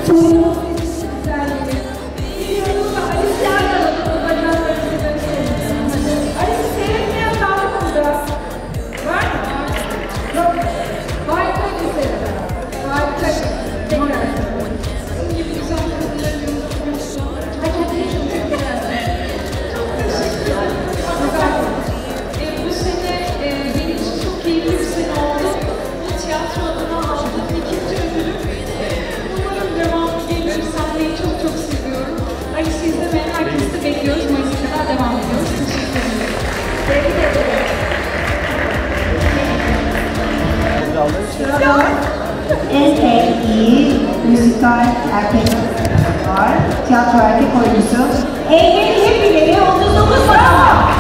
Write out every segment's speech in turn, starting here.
Sorunumuz güzelliği. Biliyorum da Alice Yağlar'ın bacaklarını Alice seyretmeyen var mı burada? Var mı? Yok. Harika bir seyretmen. Harika. Tekrar. Sizin gibi güzel kadınların hakikaten çok güzel. Çok teşekkür ederim. Bu sene benim için çok keyifli bir sene oldu. Bu tiyatro adına aldığım ikinci ödülüm. Umarım devamı gelir. Sahneyi çok çok seviyorum. Alice'i izlemeye herkesi de bekliyoruz. Mayıs'a kadar devam ediyoruz. Teşekkür ederim. Tebrik ederim. Sırada en iyi müzikal erkek var. Tiyatro erkek oyuncusu. Eğlenin hepinleri 39 para.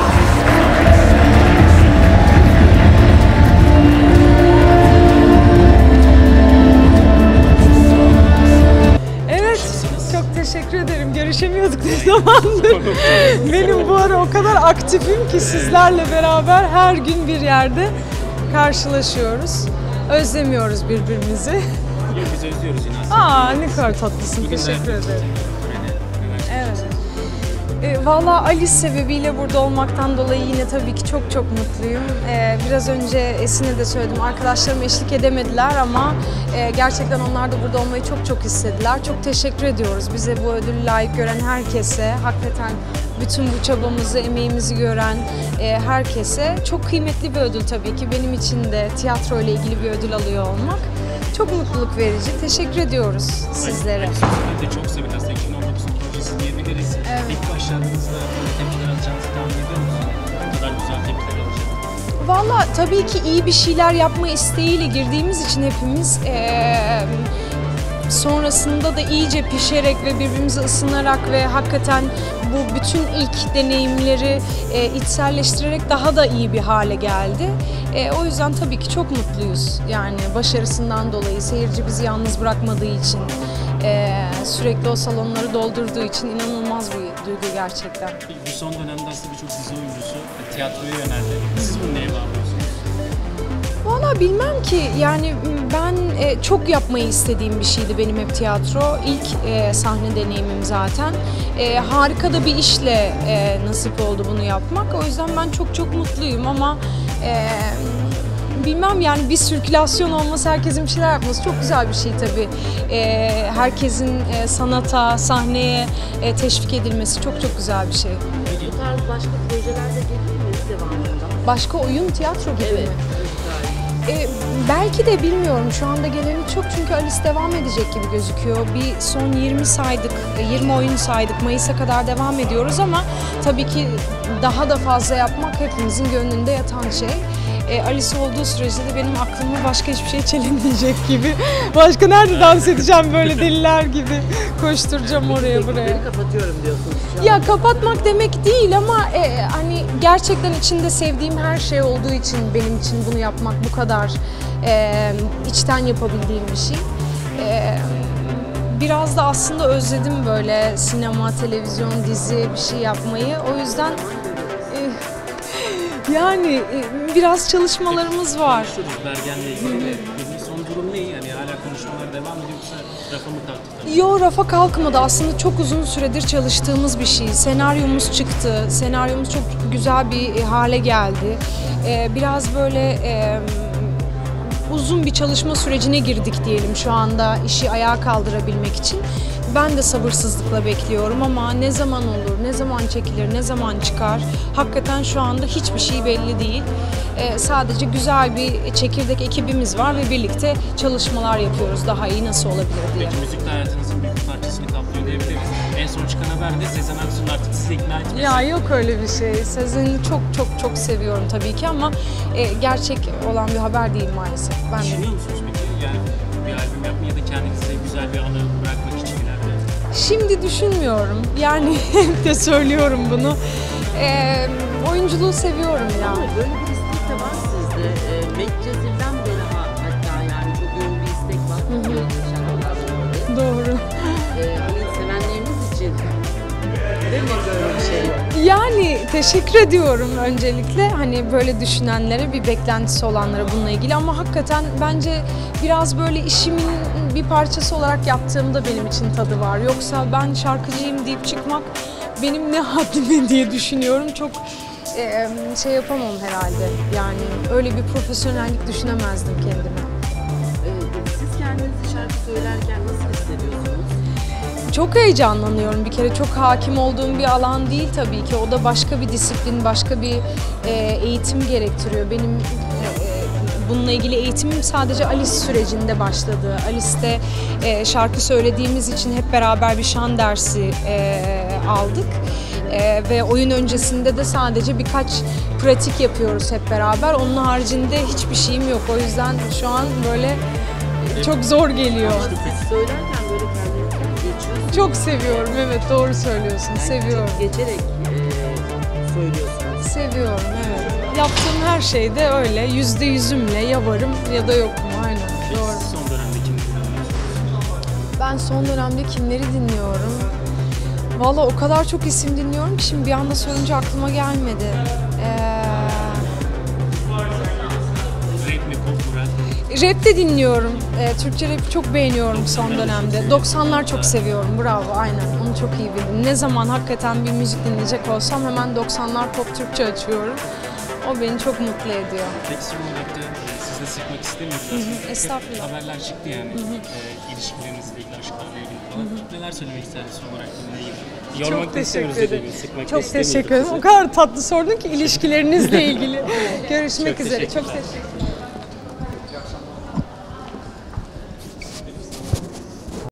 Çok teşekkür ederim. Görüşemiyorduk ne zamandır. Benim bu ara o kadar aktifim ki sizlerle beraber her gün bir yerde karşılaşıyoruz. Özlemiyoruz birbirimizi. Biz özlüyoruz yine. Aa ne kadar tatlısın. Teşekkür ederim. Evet. Valla Alice sebebiyle burada olmaktan dolayı yine tabii ki çok çok mutluyum. Biraz önce Esin'e de söyledim, arkadaşlarım eşlik edemediler ama gerçekten onlar da burada olmayı çok çok istediler. Çok teşekkür ediyoruz bize bu ödülü layık gören herkese, hakikaten bütün bu çabamızı, emeğimizi gören herkese. Çok kıymetli bir ödül tabii ki, benim için de tiyatro ile ilgili bir ödül alıyor olmak. Çok mutluluk verici. Teşekkür ediyoruz sizlere. Alice'de çok sevilen aslında 2019'un projesi diyebiliriz. Evet. İlk başladığınızda böyle tepkiler alacağınızı tahmin ediyor musunuz? Bu kadar güzel tepkiler alacağınızı. Valla tabii ki iyi bir şeyler yapma isteğiyle girdiğimiz için hepimiz sonrasında da iyice pişerek ve birbirimize ısınarak ve hakikaten bu bütün ilk deneyimleri içselleştirerek daha da iyi bir hale geldi. O yüzden tabii ki çok mutluyuz. Yani başarısından dolayı, seyirci bizi yalnız bırakmadığı için, sürekli o salonları doldurduğu için inanılmaz bir duygu gerçekten. Bu son dönemde aslında birçok dizi oyuncusu tiyatroya yöneldi. Siz bunu neye bağlıyorsunuz? Valla bilmem ki, yani ben çok yapmayı istediğim bir şeydi benim hep tiyatro. İlk sahne deneyimim zaten. Harika da bir işle nasip oldu bunu yapmak. O yüzden ben çok çok mutluyum ama bilmem, yani bir sirkülasyon olması, herkesin bir şeyler yapması çok güzel bir şey tabii. Herkesin sanata, sahneye teşvik edilmesi çok çok güzel bir şey. Bu tarz başka projeler de gelir mi devamında? Başka oyun, tiyatro gibi Evet. mi? Belki de bilmiyorum. Şu anda geleni çok, çünkü Alice devam edecek gibi gözüküyor. Bir son 20 oyun saydık. Mayıs'a kadar devam ediyoruz ama tabii ki daha da fazla yapmak hepimizin gönlünde yatan şey. Alice olduğu sürece de benim aklımı başka hiçbir şey çelemeyecek gibi. Başka nerede dans edeceğim böyle deliler gibi? Koşturacağım oraya buraya. Beni kapatıyorum diyorsunuz şu an. Ya kapatmak demek değil ama hani gerçekten içinde sevdiğim her şey olduğu için benim için bunu yapmak bu kadar içten yapabildiğim bir şey. Biraz da aslında özledim böyle sinema, televizyon, dizi bir şey yapmayı. O yüzden yani biraz çalışmalarımız var. Konuşuruz Bergen'le ilgili de. Bunun son durum ne? Yani hala konuşmalar devam ediyor yoksa rafa mı kalktı? Yo, rafa kalkmadı. Aslında çok uzun süredir çalıştığımız bir şey. Senaryomuz çıktı. Senaryomuz çok güzel bir hale geldi. Biraz böyle uzun bir çalışma sürecine girdik diyelim şu anda işi ayağa kaldırabilmek için. Ben de sabırsızlıkla bekliyorum ama ne zaman olur, ne zaman çekilir, ne zaman çıkar? Hakikaten şu anda hiçbir şey belli değil. Sadece güzel bir çekirdek ekibimiz var ve birlikte çalışmalar yapıyoruz. Daha iyi nasıl olabilir diye. Peki müzik de hayatınızın büyük bir parçasını kaplıyor diyebiliriz. En son çıkan haber de Sezen Aksu'nun artık sizi ikna etmesi. Ya yok öyle bir şey. Sezen'i çok çok çok seviyorum tabii ki ama gerçek olan bir haber değil maalesef. Ben de. Düşünüyor musunuz peki? Yani bir albüm yapmayı ya da kendinize güzel bir anı bırakmak için ileride? Şimdi düşünmüyorum. Yani hep de söylüyorum bunu. Oyunculuğu seviyorum ya. Ama böyle bir istek de var sizde. Medcezir'den beri hatta yani çok yoğun bir istek var. Doğru. Hani sevenleriniz için değil mi böyle bir şey? Yani teşekkür ediyorum öncelikle hani böyle düşünenlere, bir beklentisi olanlara bununla ilgili ama hakikaten bence biraz böyle işimin bir parçası olarak yaptığımda benim için tadı var. Yoksa ben şarkıcıyım deyip çıkmak benim ne haddime diye düşünüyorum. Çok şey yapamam herhalde. Yani öyle bir profesyonellik düşünemezdim kendime. Siz kendinizi şarkı söylerken nasıl hissediyorsunuz? Çok heyecanlanıyorum bir kere. Çok hakim olduğum bir alan değil tabii ki. O da başka bir disiplin, başka bir eğitim gerektiriyor. Benim bununla ilgili eğitimim sadece Alice sürecinde başladı. Alice'te şarkı söylediğimiz için hep beraber bir şan dersi aldık. Ve oyun öncesinde de sadece birkaç pratik yapıyoruz hep beraber. Onun haricinde hiçbir şeyim yok. O yüzden şu an böyle çok zor geliyor. Söylerken böyle kendinizden geçiyorsunuz. Çok seviyorum, evet doğru söylüyorsun. Seviyorum. Geçerek söylüyorsunuz. Seviyorum, evet. Yaptığım her şeyde öyle. %100'ümle ya varım ya da yokum. Aynen, doğru. Son dönemde kimleri dinliyorsunuz? Ben son dönemde kimleri dinliyorum? Valla o kadar çok isim dinliyorum ki şimdi bir anda sorunca aklıma gelmedi. Rap mi, pop mu, rap? Rap de dinliyorum. Türkçe rap çok beğeniyorum son dönemde. 90'lar çok seviyorum. Bravo, aynen. Onu çok iyi bildim. Ne zaman hakikaten bir müzik dinleyecek olsam hemen 90'lar pop Türkçe açıyorum. O beni çok mutlu ediyor. Peki son olarak da siz de sıkmak istemiyoruz. Estağfurullah. Haberler çıktı yani. İlişkilerinizle ilgili, aşklarla ilgili falan. Neler söylemek isterdiniz son olarak bununla ilgili? Yormak Çok da istemiyoruz teşekkür dediğim ederim. gibi, sıkmak da Çok istemiyoruz teşekkür ederim. sizi. O kadar tatlı sordun ki ilişkilerinizle ilgili. Görüşmek Çok üzere. Çok teşekkürler. teşekkür ederim.